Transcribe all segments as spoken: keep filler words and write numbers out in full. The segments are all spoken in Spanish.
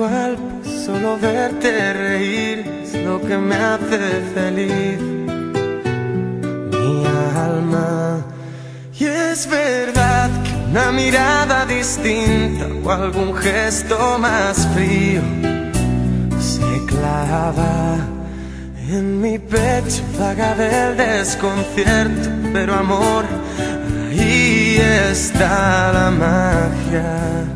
igual, pues solo verte reír es lo que me hace feliz, mi alma. Y es verdad que una mirada distinta o algún gesto más frío se clava en mi pecho, vaga del desconcierto, pero amor, ahí está la magia.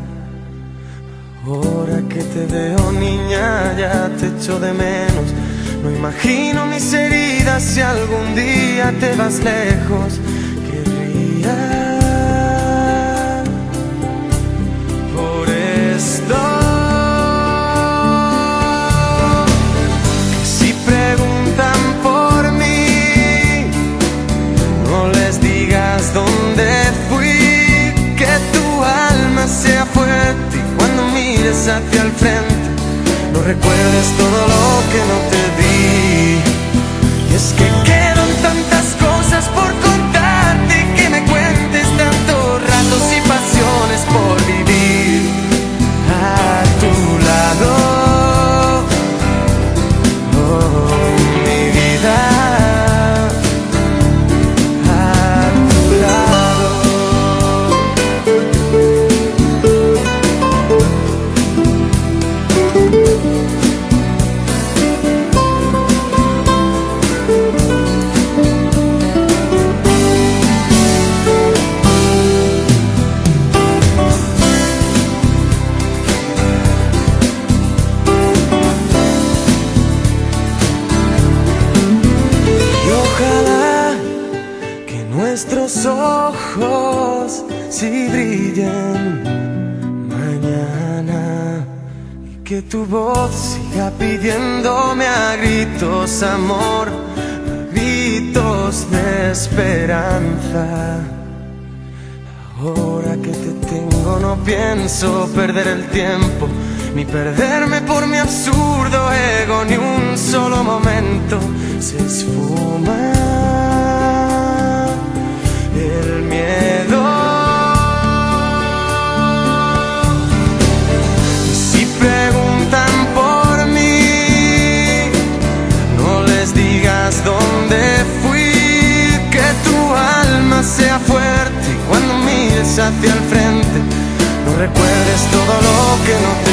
Ahora que te veo, niña, ya te echo de menos. No imagino mis heridas si algún día te vas lejos. Querría por esto que si preguntan por mí, no les digas dónde fui, que tu alma sea fuerte y cuando mires hacia el frente no recuerdes todo lo que no te di. Y es que quedan tantas cosas por contarte, que me cuentes tantos ratos y pasiones por vivir a tu lado, oh, mi vida, a tu lado. Nuestros ojos si brillen mañana y que tu voz siga pidiéndome a gritos amor, a gritos de esperanza. Ahora que te tengo no pienso perder el tiempo, ni perderme por mi absurdo ego, ni un solo momento se esfuma el miedo. Si preguntan por mí, no les digas dónde fui, que tu alma sea fuerte y cuando mires hacia el frente no recuerdes todo lo que no